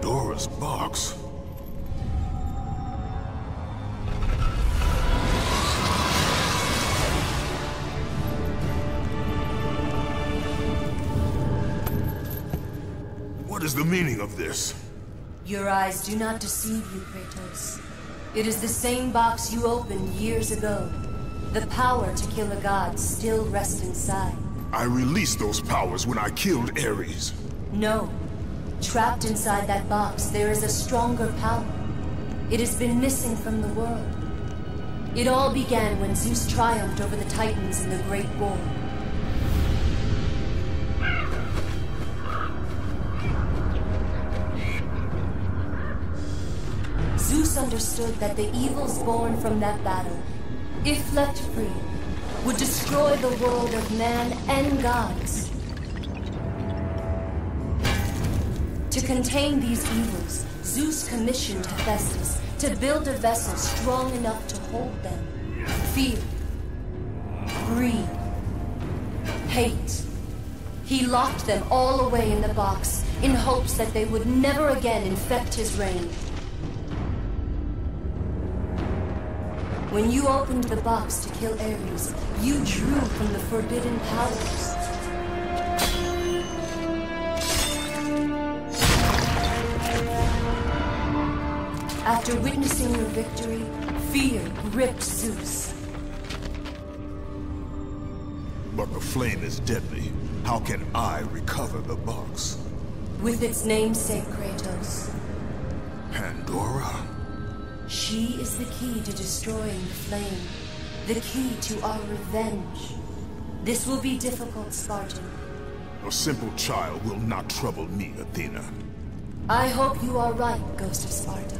Pandora's box. What is the meaning of this? Your eyes do not deceive you, Kratos. It is the same box you opened years ago. The power to kill a god still rests inside. I released those powers when I killed Ares. No. Trapped inside that box, there is a stronger power. It has been missing from the world. It all began when Zeus triumphed over the Titans in the Great War. Zeus understood that the evils born from that battle, if left free, would destroy the world of man and gods. To contain these evils, Zeus commissioned Hephaestus to build a vessel strong enough to hold them. Fear, greed, hate. He locked them all away in the box in hopes that they would never again infect his reign. When you opened the box to kill Ares, you drew from the forbidden powers. After witnessing your victory, fear gripped Zeus. But the flame is deadly. How can I recover the box? With its namesake, Kratos. Pandora? She is the key to destroying the flame. The key to our revenge. This will be difficult, Spartan. A simple child will not trouble me, Athena. I hope you are right, Ghost of Sparta.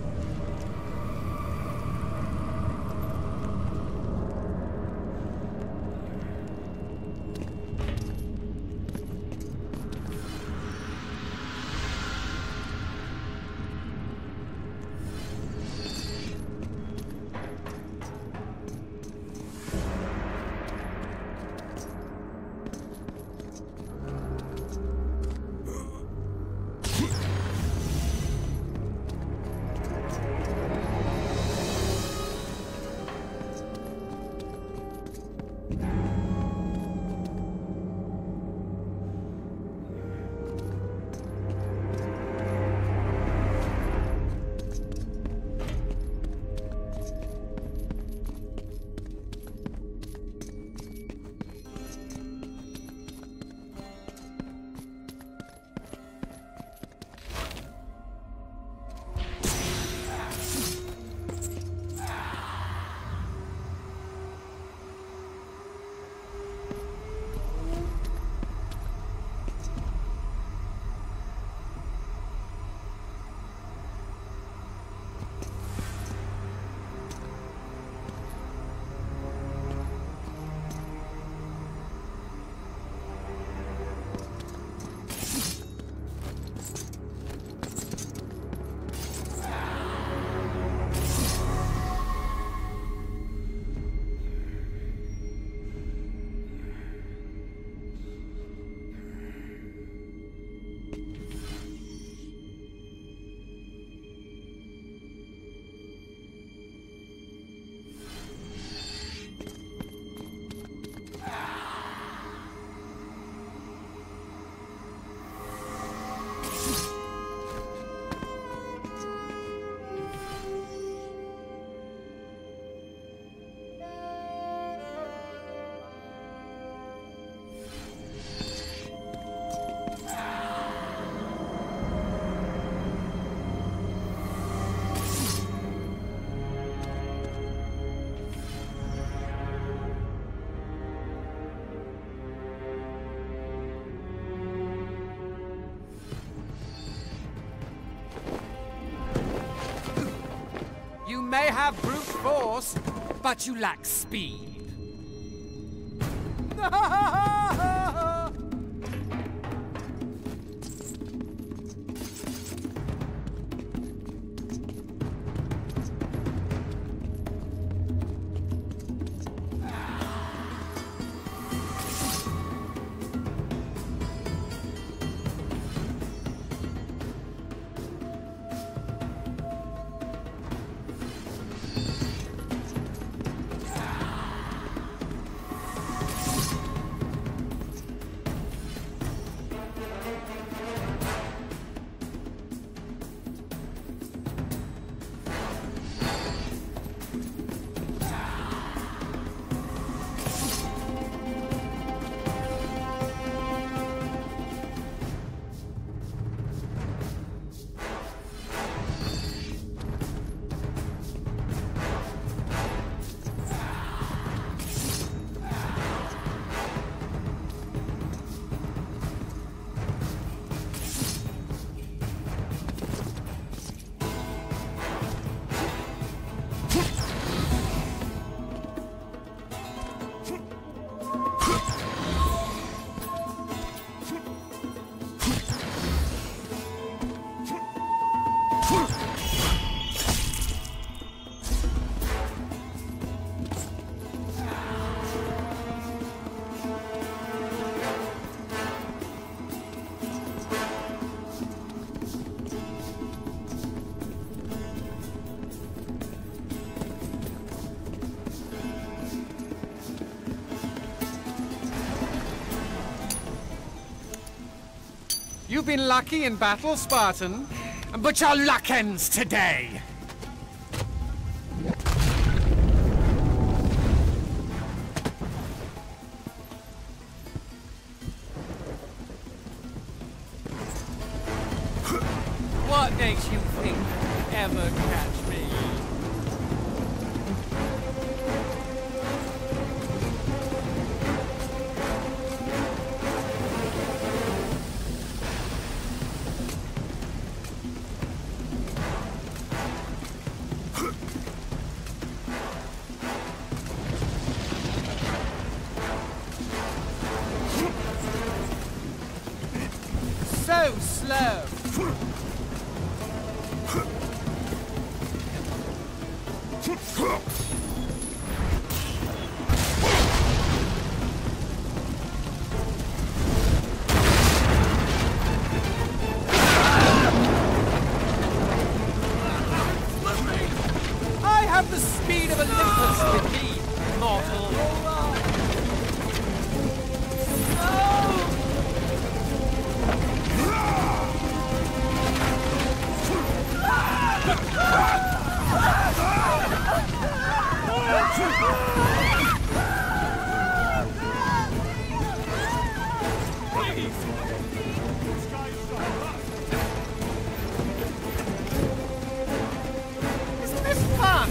You may have brute force, but you lack speed. You've been lucky in battle, Spartan, but your luck ends today. What makes you think you'll ever catch me? So slow. I have the speed of Olympus with me, mortal. Isn't this fun?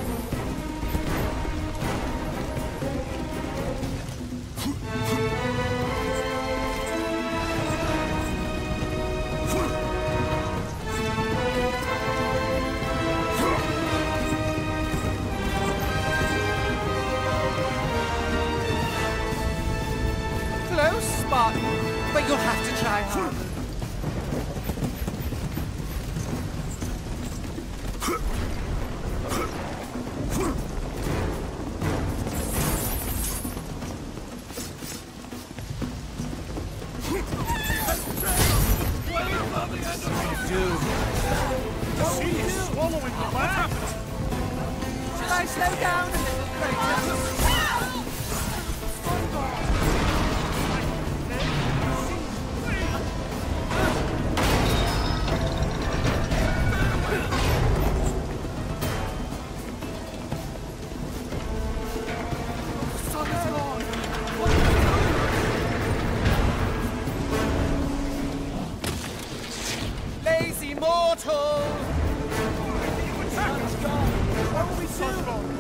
Close, Spartan, but you'll have to try harder. Should I slow down a little, Kratos? Lazy mortal! You attack us, God! What will we do?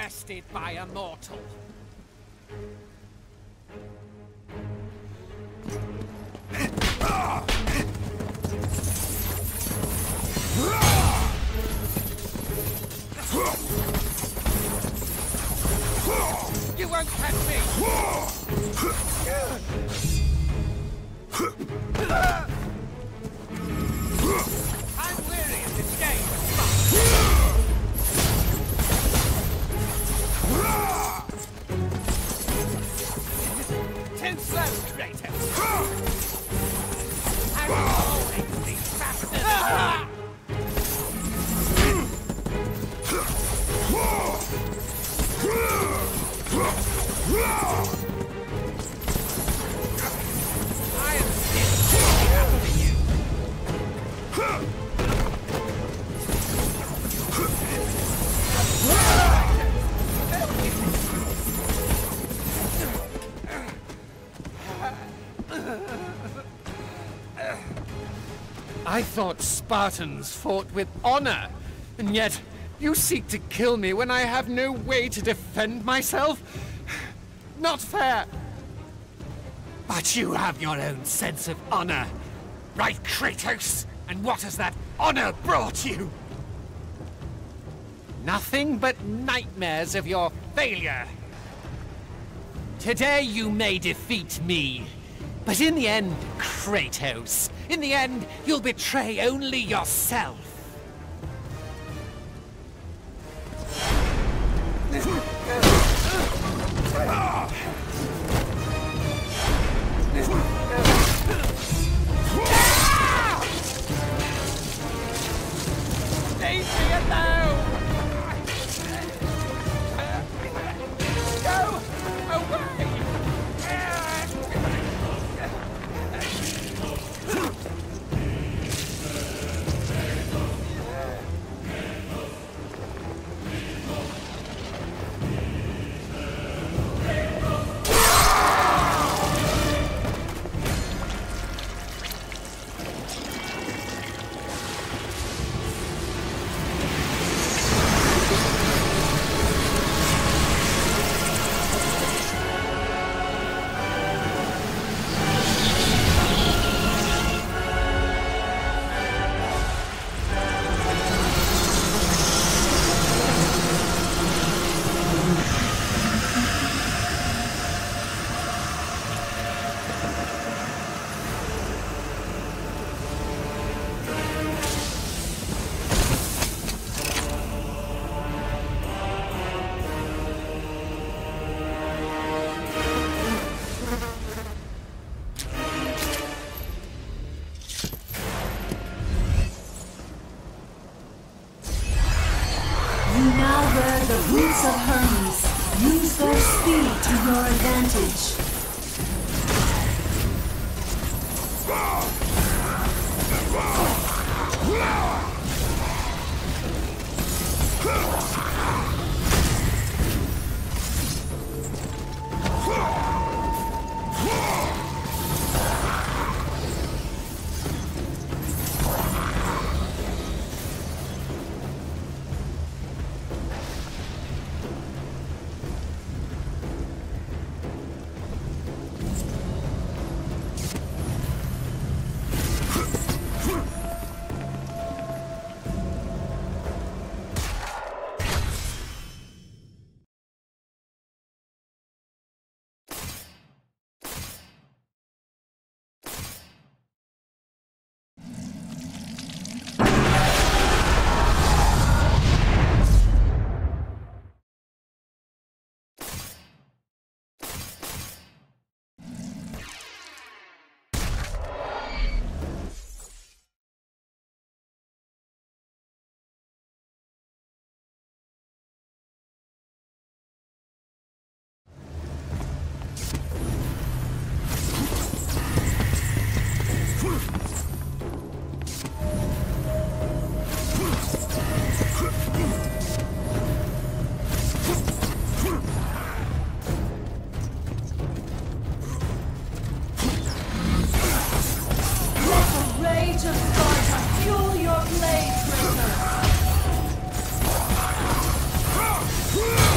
bested by a mortal. You won't catch me! I'm weary of this game. Too slow, Kratos. I will always be faster than I am still after you. I thought Spartans fought with honor, and yet you seek to kill me when I have no way to defend myself? Not fair. But you have your own sense of honor, right, Kratos? And what has that honor brought you? Nothing but nightmares of your failure. Today you may defeat me, but in the end, Kratos, in the end, you'll betray only yourself. Leave me alone! Go away! The boots of Hermes. Use their speed to your advantage. Fuel your blade, Kratos!